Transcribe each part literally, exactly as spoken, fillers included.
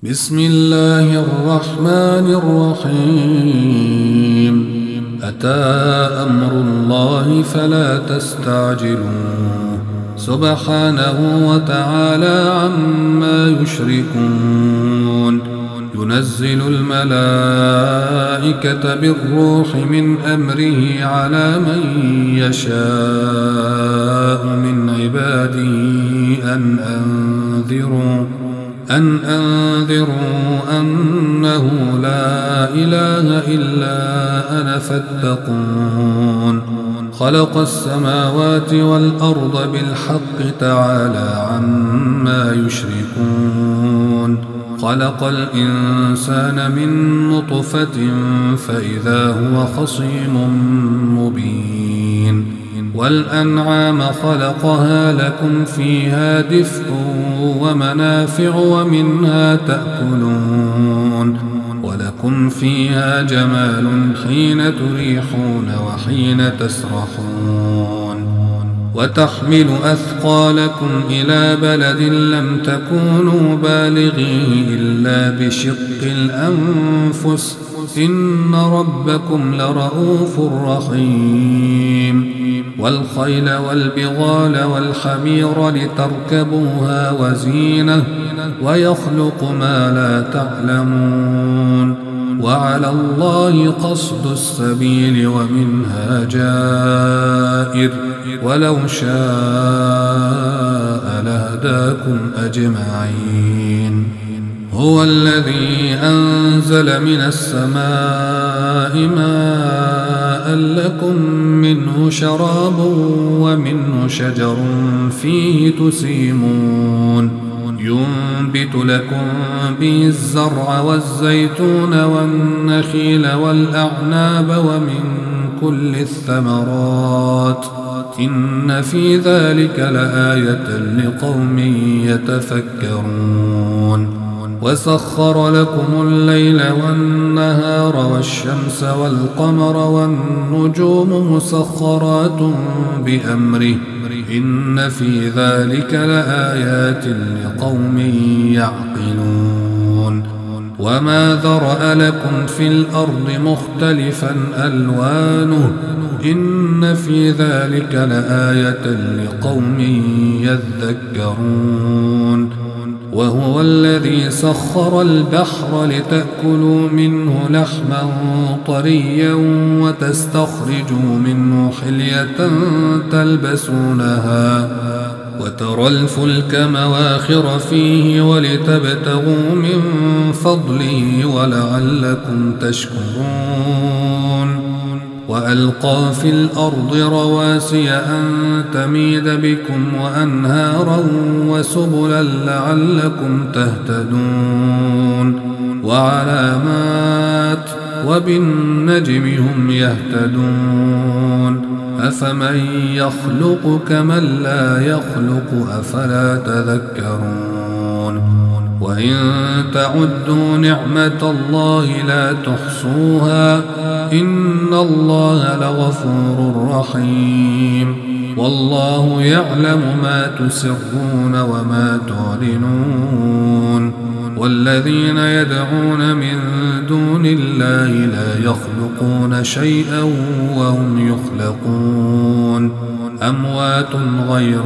بسم الله الرحمن الرحيم أتى أمر الله فلا تستعجلوه سبحانه وتعالى عما يشركون ينزل الملائكة بالروح من أمره على من يشاء من عباده أن أنذروا أن أنذروا أنه لا إله إلا أنا فاتقون خلق السماوات والأرض بالحق تعالى عما يشركون خلق الإنسان من نطفة فإذا هو خصيم مبين والأنعام خلقها لكم فيها دفء ومنافع ومنها تأكلون ولكم فيها جمال حين تريحون وحين تسرحون وتحمل أثقالكم إلى بلد لم تكونوا بالغيه إلا بشق الأنفس إن ربكم لرؤوف رحيم والخيل والبغال والحمير لتركبوها وزينة ويخلق ما لا تعلمون وعلى الله قصد السبيل ومنها جائر ولو شاء لهداكم أجمعين هو الذي أنزل من السماء ماء لكم منه شراب ومنه شجر فيه تسيمون ينبت لكم به الزرع والزيتون والنخيل والأعناب ومن كل الثمرات إن في ذلك لآية لقوم يتفكرون وسخر لكم الليل والنهار والشمس والقمر والنجوم مسخرات بأمره إن في ذلك لآيات لقوم يعقلون وما ذرأ لكم في الأرض مختلفا ألوانه إن في ذلك لآية لقوم يذكرون وهو الذي سخر البحر لتأكلوا منه لحما طريا وتستخرجوا منه حلية تلبسونها وترى الفلك مواخر فيه ولتبتغوا من فضله ولعلكم تشكرون وألقى في الأرض رواسي أن تميد بكم وأنهارا وسبلا لعلكم تهتدون وعلامات وبالنجم هم يهتدون أفمن يخلق كمن لا يخلق أفلا تذكرون وإن تعدوا نعمة الله لا تحصوها إن الله لغفور رحيم والله يعلم ما تسرون وما تعلنون والذين يدعون من دون الله لا يخلقون شيئا وهم يخلقون أموات غير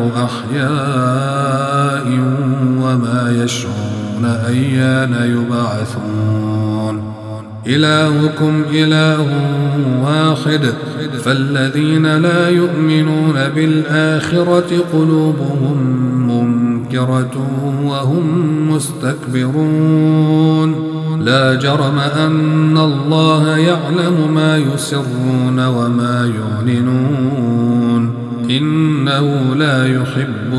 أحياء وما يشعرون أيان يبعثون إلهكم إله واحد فالذين لا يؤمنون بالآخرة قلوبهم منكرة وهم مستكبرون لا جرم أن الله يعلم ما يسرون وما يعلنون إنه لا يحب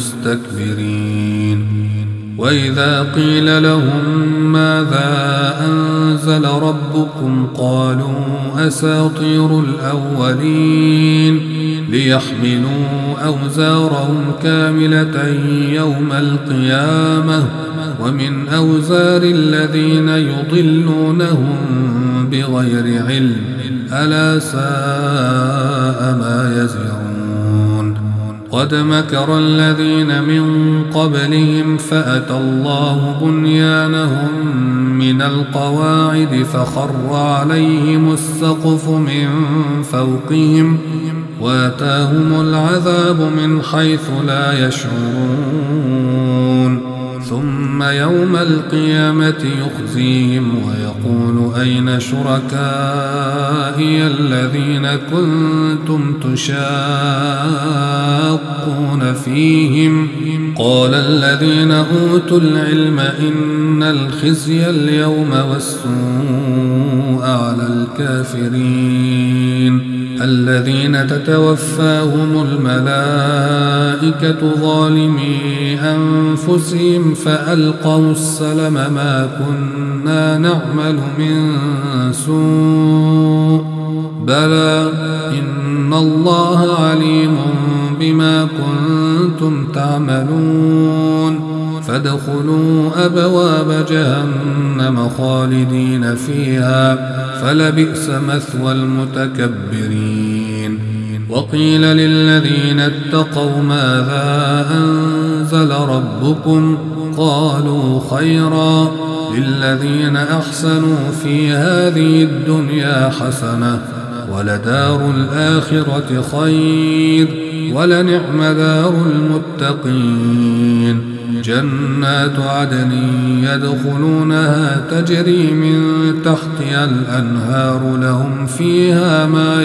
المستكبرين وإذا قيل لهم ماذا أنزل ربكم قالوا أساطير الأولين ليحملوا أوزارهم كاملة يوم القيامة ومن أوزار الذين يضلونهم بغير علم ألا ساء ما يزرون قد مكر الذين من قبلهم فأتى الله بنيانهم من القواعد فخر عليهم السقف من فوقهم واتاهم العذاب من حيث لا يشعرون ثم يوم القيامة يخزيهم ويقول أين شركائي الذين كنتم تشاقون فيهم قال الذين أوتوا العلم إن الخزي اليوم والسوء على الكافرين الذين تتوفاهم الملائكة ظالمي أنفسهم فألقوا السلم ما كنا نعمل من سوء بلى إن الله عليم بما كنتم تعملون فادخلوا أبواب جهنم خالدين فيها فلبئس مثوى المتكبرين وقيل للذين اتقوا ماذا أنزل ربكم قالوا خيرا للذين أحسنوا في هذه الدنيا حسنة ولدار الآخرة خير ولنعم دار المتقين جنات عدن يدخلونها تجري من تحتها الأنهار لهم فيها ما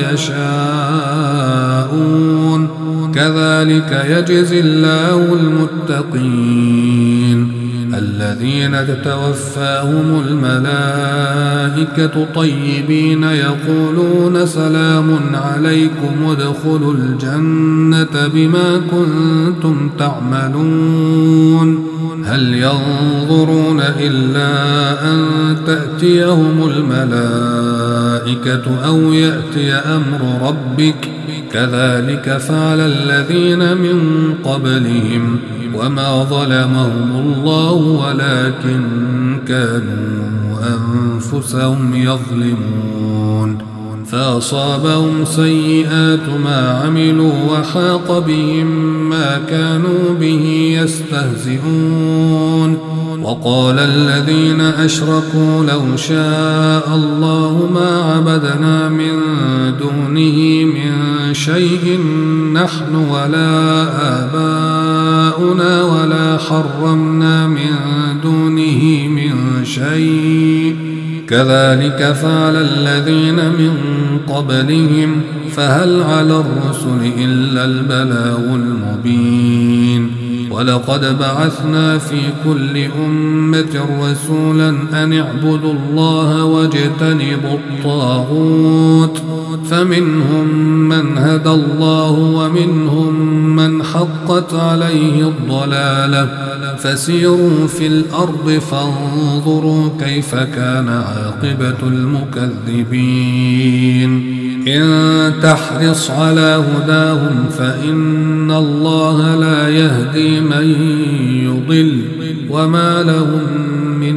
يشاءون كذلك يجزي الله المتقين الذين تتوفاهم الملائكة طيبين يقولون سلام عليكم ادخلوا الجنة بما كنتم تعملون هل ينظرون إلا أن تأتيهم الملائكة أو يأتي أمر ربك كذلك فعل الذين من قبلهم وما ظلمهم الله ولكن كانوا أنفسهم يظلمون فأصابهم سيئات ما عملوا وحاق بهم ما كانوا به يستهزئون وقال الذين أشركوا لو شاء الله ما عبدنا من دونه من شيء نحن ولا آباؤنا ولا حرمنا من دونه من شيء كذلك فعل الذين من قبلهم فهل على الرسل إلا البلاغ المبين ولقد بعثنا في كل أمة رسولا أن اعبدوا الله واجتنبوا الطاغوت فمنهم من هدى الله ومنهم من حقت عليه الضلالة فسيروا في الأرض فانظروا كيف كان عاقبة المكذبين إن تحرص على هداهم فإن الله لا يهدي من يضل وما لهم من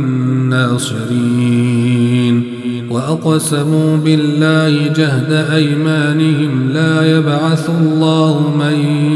ناصرين وأقسموا بالله جهد أيمانهم لا يبعث الله من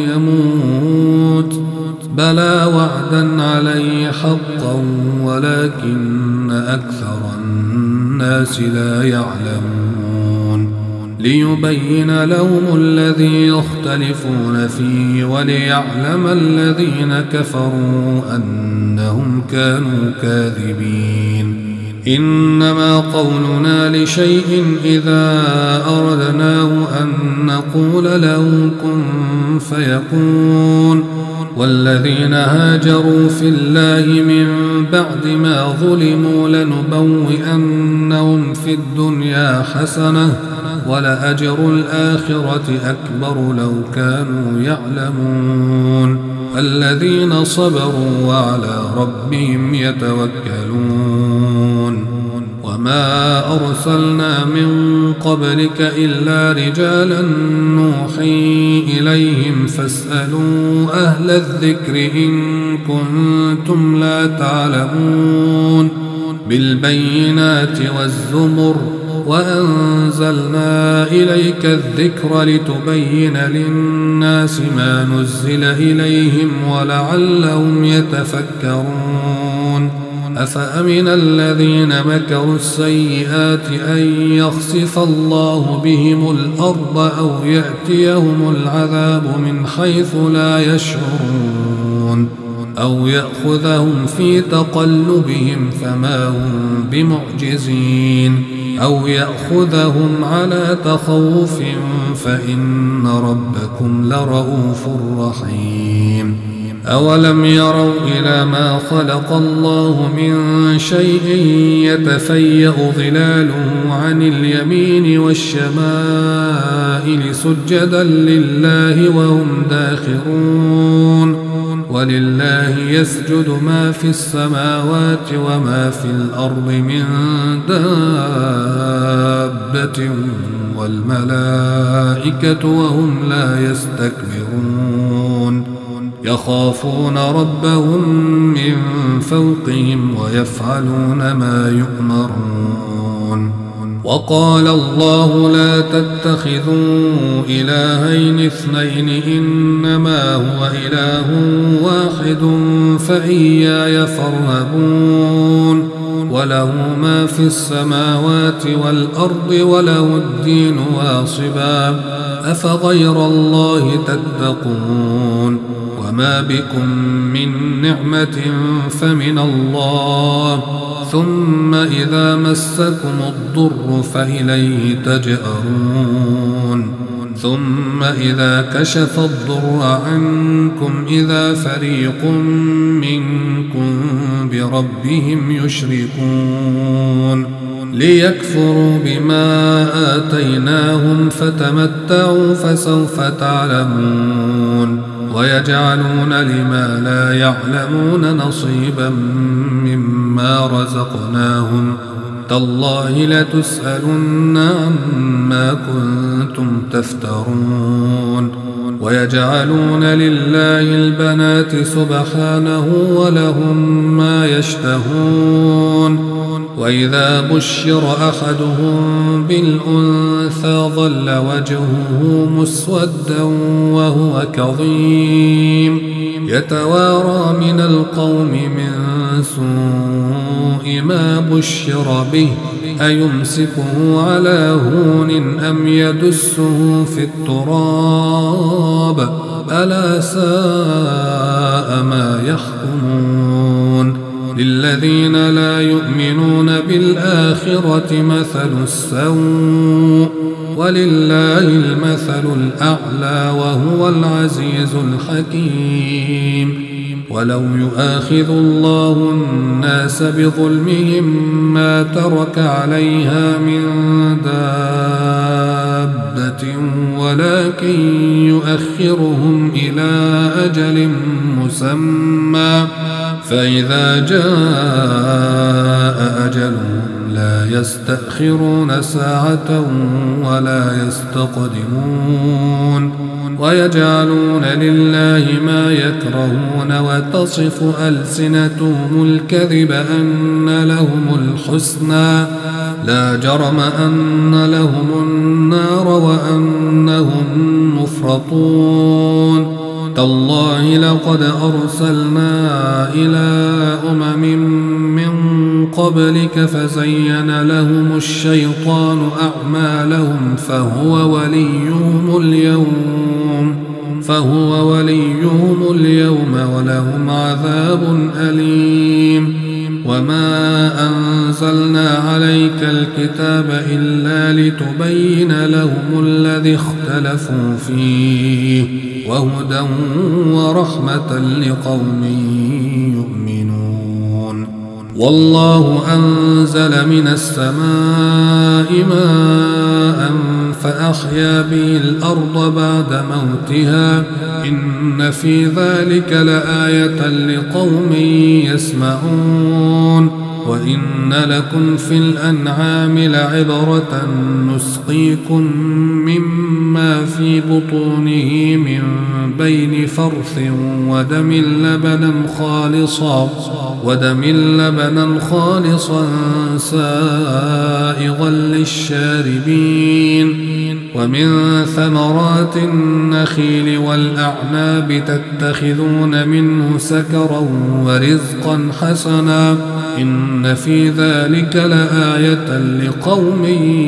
يموت بلى وعدا عليه حقا ولكن أكثر الناس لا يعلمون ليبين لهم الذي يختلفون فيه وليعلم الذين كفروا أنهم كانوا كاذبين إنما قولنا لشيء إذا أردناه أن نقول له كن فيكون والذين هاجروا في الله من بعد ما ظلموا لنبوئنهم في الدنيا حسنة ولأجر الآخرة أكبر لو كانوا يعلمون الذين صبروا وعلى ربهم يتوكلون وما أرسلنا من قبلك إلا رجالا نوحي إليهم فاسألوا أهل الذكر إن كنتم لا تعلمون بالبينات والزبر وأنزلنا إليك الذكر لتبين للناس ما نزل إليهم ولعلهم يتفكرون أفأمن الذين مكروا السيئات أن يخسف الله بهم الأرض أو يأتيهم العذاب من حيث لا يشعرون أو يأخذهم في تقلبهم فما هم بمعجزين أو يأخذهم على تخوف فإن ربكم لرؤوف رحيم أولم يروا إلى ما خلق الله من شيء يتفيأ ظلاله عن اليمين والشمائل سجدا لله وهم داخرون ولله يسجد ما في السماوات وما في الأرض من دابة والملائكة وهم لا يستكبرون يخافون ربهم من فوقهم ويفعلون ما يؤمرون وقال الله لا تتخذوا إلهين اثنين إنما هو إله واحد فإياي فارهبون وله ما في السماوات والأرض وله الدين واصبا أفغير الله تتقون وما بكم من نعمة فمن الله ثم إذا مسكم الضر فإليه تجأرون ثم إذا كشف الضر عنكم إذا فريق منكم بربهم يشركون ليكفروا بما آتيناهم فتمتعوا فسوف تعلمون ويجعلون لما لا يعلمون نصيبا مما رزقناهم تالله لتسألن عما كنتم تفترون ويجعلون لله البنات سبحانه ولهم ما يشتهون وإذا بشر أحدهم بالأنثى ظل وجهه مسودا وهو كظيم يتوارى من القوم من سوء ما بشر به أيمسكه على هون أم يدسه في التراب ألا ساء ما يحكمون للذين لا يؤمنون بالآخرة مثل السوء ولله المثل الأعلى وهو العزيز الحكيم ولو يؤاخذ الله الناس بظلمهم ما ترك عليها من دابة ولكن يؤخرهم إلى أجل مسمى فإذا جاء أجلهم لا يستأخرون ساعة ولا يستقدمون ويجعلون لله ما يكرهون وتصف ألسنتهم الكذب أن لهم الحسنى لا جرم أن لهم النار وأنهم مفرطون تالله لقد أرسلنا إلى أمم من قبلك فزين لهم الشيطان أعمالهم فهو وليهم اليوم فهو وليهم اليوم ولهم عذاب أليم وما أنزلنا عليك الكتاب إلا لتبين لهم الذي اختلفوا فيه وهدى ورحمة لقوم يؤمنون والله أنزل من السماء ماء فأحيا به الأرض بعد موتها إن في ذلك لآية لقوم يسمعون وإن لكم في الأنعام لعبرة نسقيكم مما في بطونه من بين فرث ودم لبنا خالصا ودم لبنا خالصا سائغا للشاربين ومن ثمرات النخيل والأعناب تتخذون منه سكرا ورزقا حسنا إن في ذلك لآية لقوم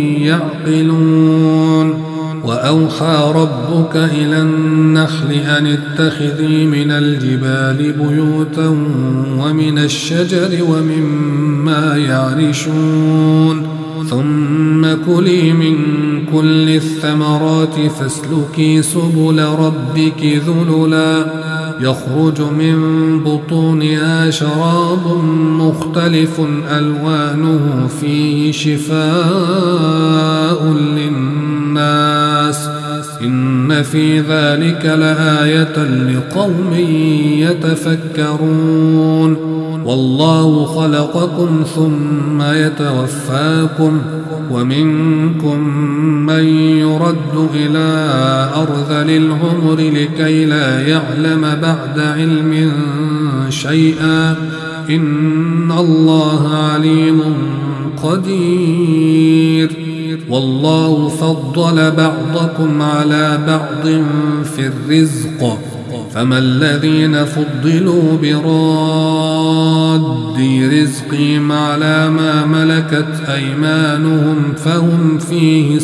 يعقلون وأوحى ربك إلى النحل أن اتخذي من الجبال بيوتا ومن الشجر ومما يعرشون ثم كلي من كل الثمرات فاسلكي سبل ربك ذللا يخرج من بطونها شراب مختلف ألوانه فيه شفاء للناس إن في ذلك لآية لقوم يتفكرون والله خلقكم ثم يتوفاكم ومنكم من يرد إلى أرذل العمر لكي لا يعلم بعد علم شيئا إن الله عليم قدير والله فضل بعضكم على بعض في الرزق فما الذين فضلوا براد رزقهم على ما ملكت أيمانهم فهم فيه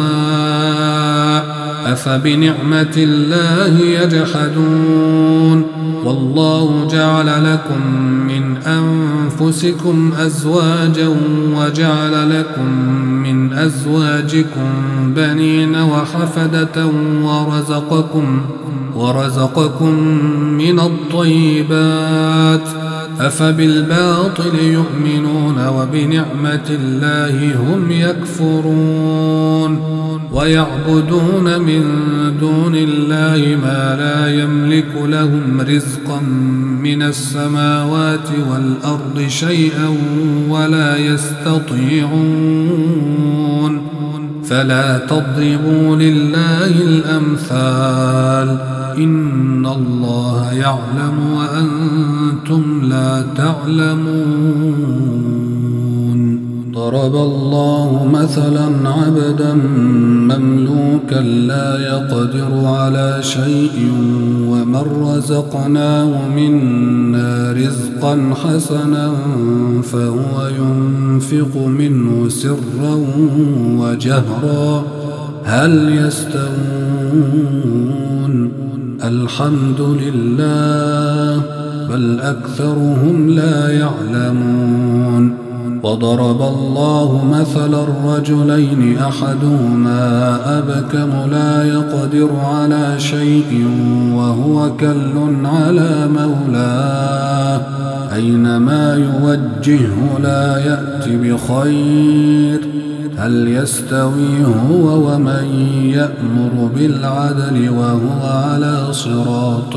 سواء أفبنعمة الله يجحدون والله جعل لكم من أنفسكم أزواجا وجعل لكم من أزواجكم بنين وحفدة ورزقكم ورزقكم من الطيبات أفبالباطل يؤمنون وبنعمة الله هم يكفرون ويعبدون من دون الله ما لا يملك لهم رزقا من السماوات والأرض شيئا ولا يستطيعون فلا تضربوا لله الأمثال إن الله يعلم وأنتم لا تعلمون ضرب الله مثلا عبدا مملوكا لا يقدر على شيء ومن رزقناه منا رزقا حسنا فهو ينفق منه سرا وجهرا هل يستوون الحمد لله بل أكثرهم لا يعلمون وضرب الله مثلا الرجلين أحدهما أبكم لا يقدر على شيء وهو كل على مولاه أينما يوجهه لا يأتي بخير هل يستوي هو ومن يأمر بالعدل وهو على صراط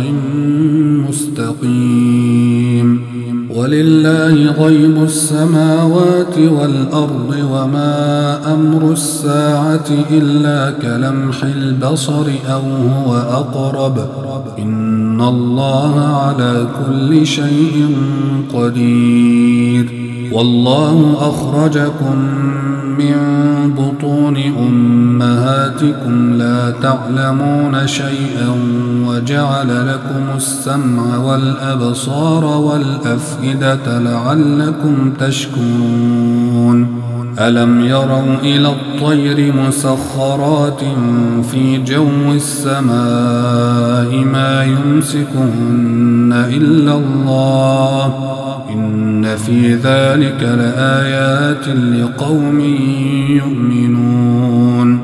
مستقيم ولله غيب السماوات والأرض وما أمر الساعة إلا كلمح البصر أو هو أقرب إن الله على كل شيء قدير والله أخرجكم من بطون أمهاتكم لا تعلمون شيئا وجعل لكم السمع والأبصار والأفئدة لعلكم تشكرون ألم يروا إلى الطير مسخرات في جو السماء ما يمسكهن إلا الله إن في ذلك لآيات لقوم يؤمنون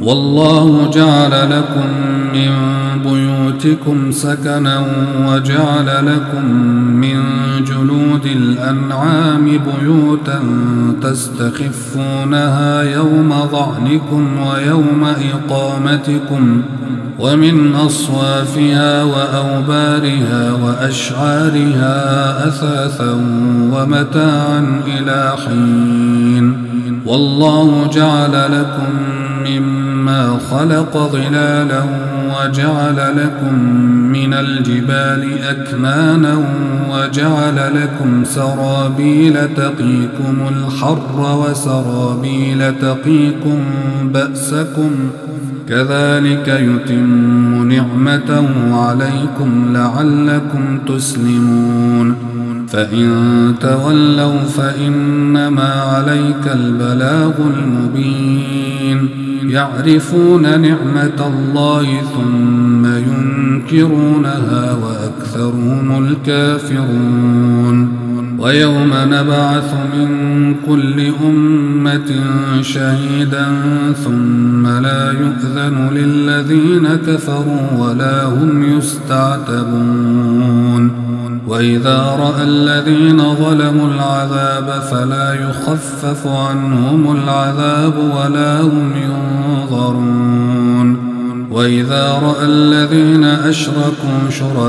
والله جعل لكم من بيوتكم سكنا وجعل لكم من جلود الأنعام بيوتا تستخفونها يوم ظعنكم ويوم إقامتكم ومن أصوافها وأوبارها وأشعارها أثاثا ومتاعا إلى حين والله جعل لكم مما خلق ظلالا وجعل لكم من الجبال أكنانا وجعل لكم سرابيل تقيكم الحر وسرابيل تقيكم بأسكم كذلك يتم نعمته عليكم لعلكم تسلمون فإن تولوا فإنما عليك البلاغ المبين يعرفون نعمة الله ثم ينكرونها وأكثرهم الكافرون ويوم نبعث من كل أمة شهيدا ثم لا يؤذن للذين كفروا ولا هم يستعتبون وإذا رأى الذين ظلموا العذاب فلا يخفف عنهم العذاب ولا هم ينظرون وإذا رأى الذين أشركوا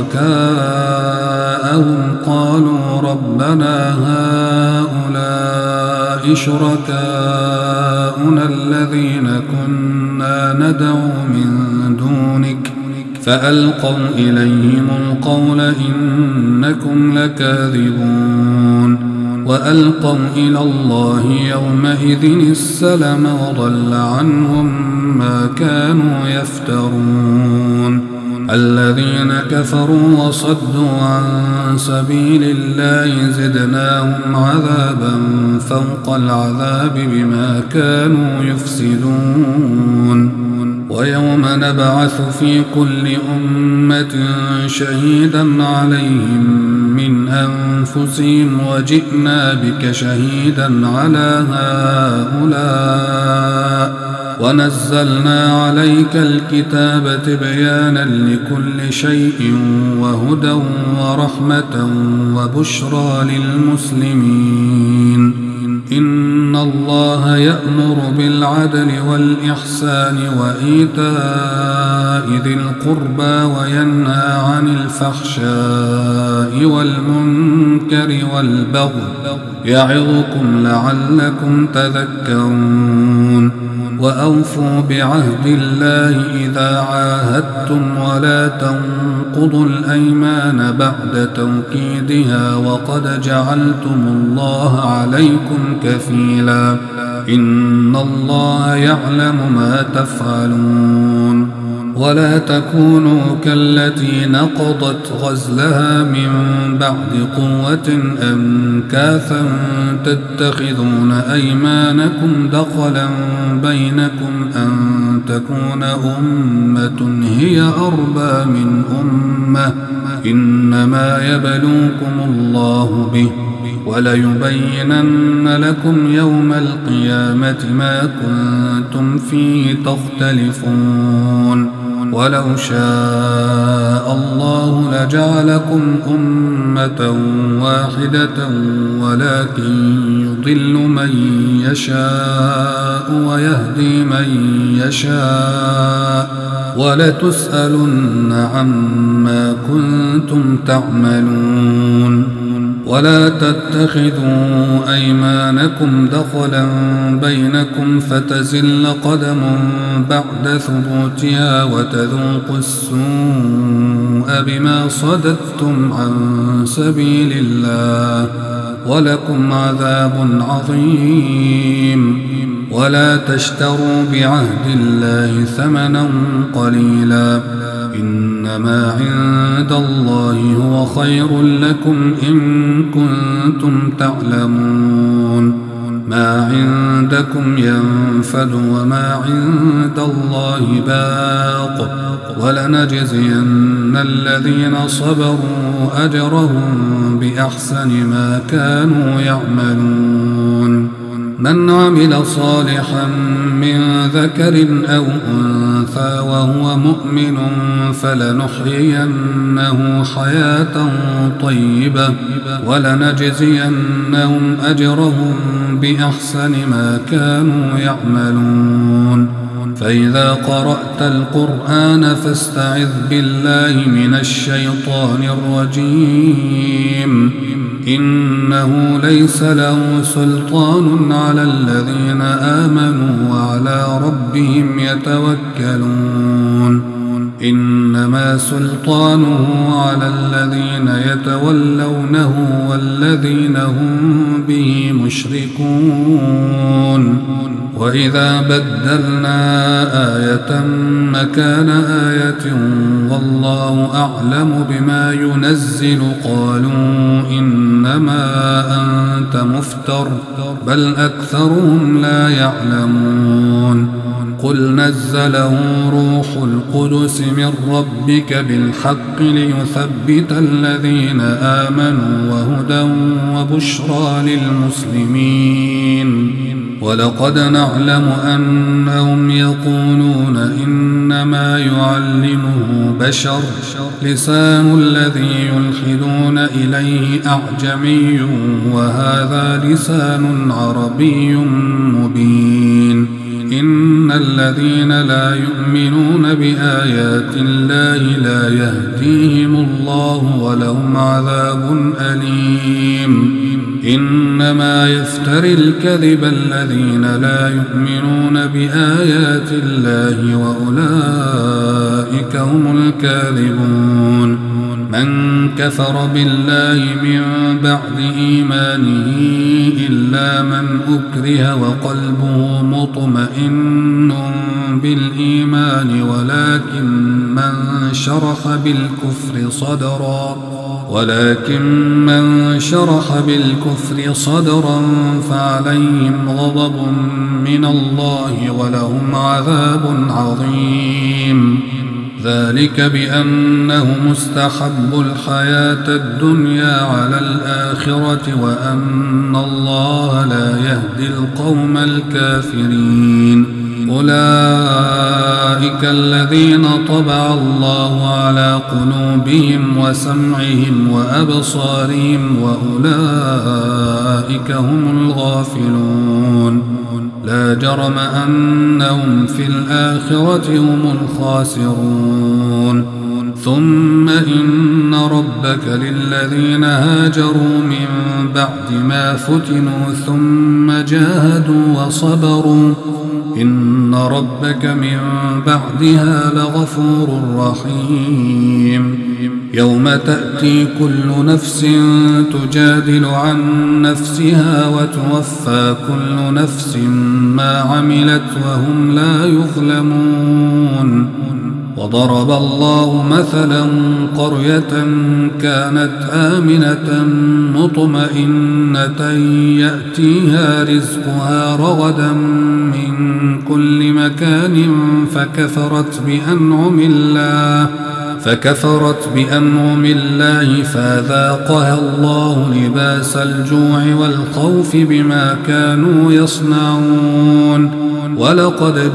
شركاءهم قالوا ربنا هؤلاء شركاؤنا الذين كنا ندعو من دونك فألقوا إليهم القول إنكم لكاذبون وألقوا إلى الله يومئذ السلم وضل عنهم ما كانوا يفترون الذين كفروا وصدوا عن سبيل الله زدناهم عذابا فوق العذاب بما كانوا يفسدون ويوم نبعث في كل أمة شهيدا عليهم من أنفسهم وجئنا بك شهيدا على هؤلاء ونزلنا عليك الكتاب تبيانا لكل شيء وهدى ورحمة وبشرى للمسلمين إن الله يأمر بالعدل والإحسان وإيتاء ذي القربى وينهى عن الفحشاء والمنكر والبغي يعظكم لعلكم تذكرون وأوفوا بعهد الله إذا عاهدتم ولا تنقضوا الأيمان بعد توكيدها وقد جعلتم الله عليكم كفيلا إن الله يعلم ما تفعلون ولا تكونوا كالتي نقضت غزلها من بعد قوة أنكاثا تتخذون أيمانكم دخلا بينكم أن تكون أمة هي أربى من أمة إنما يبلوكم الله به وليبينن لكم يوم القيامة ما كنتم فيه تختلفون ولو شاء الله لجعلكم أمة واحدة ولكن يضل من يشاء ويهدي من يشاء ولتسألن عما كنتم تعملون ولا تتخذوا أيمانكم دخلا بينكم فتزل قدم بعد ثبوتها وتذوقوا السوء بما صددتم عن سبيل الله ولكم عذاب عظيم ولا تشتروا بعهد الله ثمنا قليلا إنما عند الله هو خير لكم إن كنتم تعلمون ما عندكم ينفد وما عند الله باق ولنجزين الذين صبروا أجرهم بأحسن ما كانوا يعملون من عمل صالحا من ذكر أو أنثى وهو مؤمن فلنحيينه حياة طيبة ولنجزينهم أجرهم بأحسن ما كانوا يعملون. فإذا قرأت القرآن فاستعذ بالله من الشيطان الرجيم إنه ليس له سلطان على الذين آمنوا وعلى ربهم يتوكلون إنما سلطانه على الذين يتولونه والذين هم به مشركون. وإذا بدلنا آية مكان آية والله أعلم بما ينزل قالوا إنما أنت مفتر بل أكثرهم لا يعلمون. قل نزله روح القدس من ربك بالحق ليثبت الذين آمنوا وهدى وبشرى للمسلمين. ولقد نعلم أنهم يقولون إنما يعلمه بشر لسان الذي يلحدون إليه أعجمي وهذا لسان عربي مبين. إن الذين لا يؤمنون بآيات الله لا يهديهم الله ولهم عذاب أليم. إنما يفتري الكذب الذين لا يؤمنون بآيات الله وأولئك هم الكاذبون. من كفر بالله من بعد إيمانه إلا من أكره وقلبه مطمئن بالإيمان ولكن من شرح بالكفر صدرا ولكن من شرح بالكفر صدرا فعليهم غضب من الله ولهم عذاب عظيم. ذلك بأنه مستحب الحياة الدنيا على الآخرة وأن الله لا يهدي القوم الكافرين. أولئك الذين طبع الله على قلوبهم وسمعهم وأبصارهم وأولئك هم الغافلون. لا جرم أنهم في الآخرة هم الخاسرون. ثم إن ربك للذين هاجروا من بعد ما فتنوا ثم جاهدوا وصبروا إن ربك من بعدها لغفور رحيم. يوم تأتي كل نفس تجادل عن نفسها وتوفى كل نفس ما عملت وهم لا يظلمون. وضرب الله مثلا قرية كانت آمنة مطمئنة يأتيها رزقها رغدا من كل مكان فكفرت بأنعم الله فكفرت بأنعم الله فأذاقها الله لباس الجوع والخوف بما كانوا يصنعون. ولقد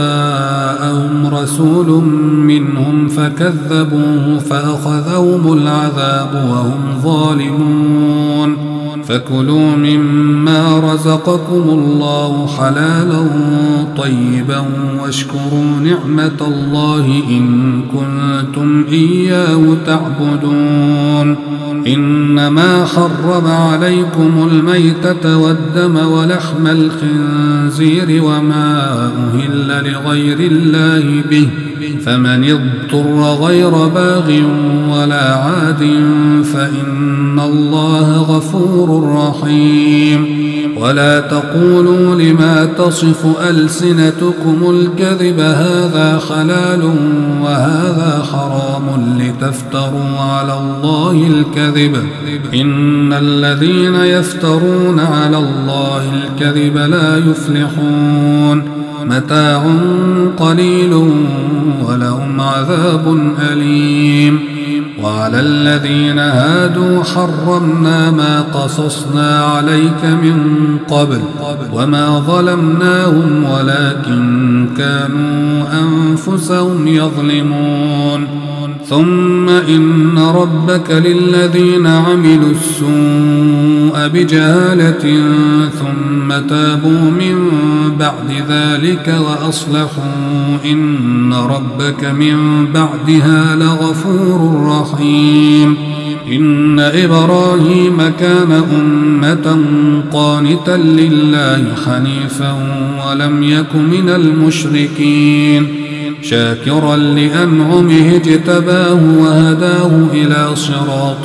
جاءهم رسول منهم فكذبوه فأخذهم العذاب وهم ظالمون. فكلوا مما رزقكم الله حلالا طيبا واشكروا نعمة الله إن كنتم إياه تعبدون. إنما حرم عليكم الميتة والدم ولحم الخنزير وما أهل لغير الله به فمن اضطر غير باغ ولا عاد فإن الله غفور رحيم. ولا تقولوا لما تصف ألسنتكم الكذب هذا حلال وهذا حرام لتفتروا على الله الكذب إن الذين يفترون على الله الكذب لا يفلحون. متاع قليل ولهم عذاب أليم. وعلى الذين هادوا حرمنا ما قصصنا عليك من قبل وما ظلمناهم ولكن كانوا أنفسهم يظلمون ثم إن ربك للذين عملوا السوء بجهالة ثم تابوا من بعد ذلك وأصلحوا إن ربك من بعدها لغفور رحيم إن إبراهيم كان أمة قانتا لله حنيفا ولم يك من المشركين شاكرا لأنعمه اجتباه وهداه إلى صراط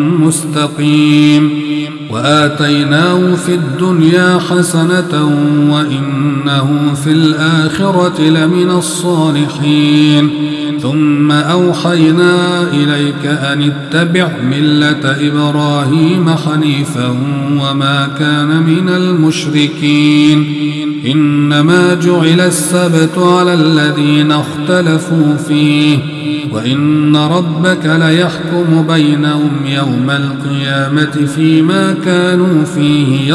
مستقيم وآتيناه في الدنيا حسنة وإنه في الآخرة لمن الصالحين ثم أوحينا إليك أن اتبع ملة إبراهيم حنيفا وما كان من المشركين إنما جعل السبت على الذين اختلفوا فيه وإن ربك ليحكم بينهم يوم القيامة فيما كانوا فيه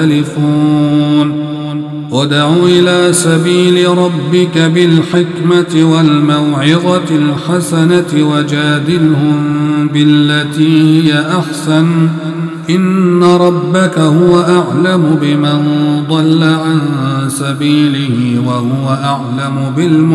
يختلفون ادع إلى سبيل ربك بالحكمة والموعظة الحسنة وجادلهم بالتي هي أحسن إن ربك هو أعلم بمن ضل عن سبيله وهو أعلم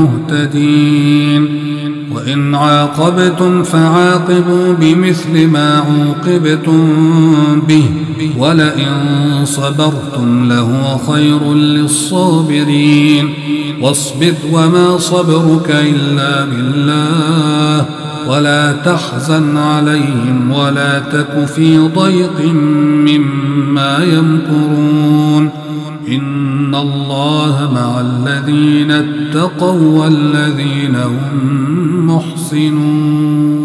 بالمهتدين وإن عاقبتم فعاقبوا بمثل ما عوقبتم به ولئن صبرتم لهو خير للصابرين واصبر وما صبرك إلا بالله ولا تحزن عليهم ولا تك في ضيق مما يمكرون إن الله مع الذين اتقوا والذين هم محسنون.